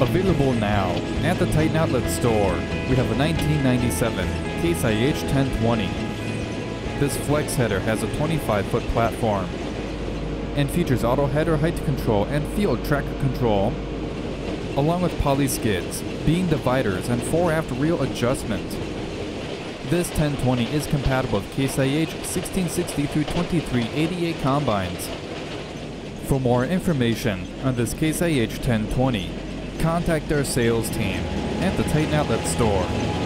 Available now at the Titan Outlet store, we have a 1997 Case IH 1020. This flex header has a 25-foot platform and features auto header height control and field tracker control, along with poly skids, beam dividers, and fore aft reel adjustment. This 1020 is compatible with Case IH 1660 through 2388 combines. For more information on this Case IH 1020, contact our sales team at the Titan Outlet store.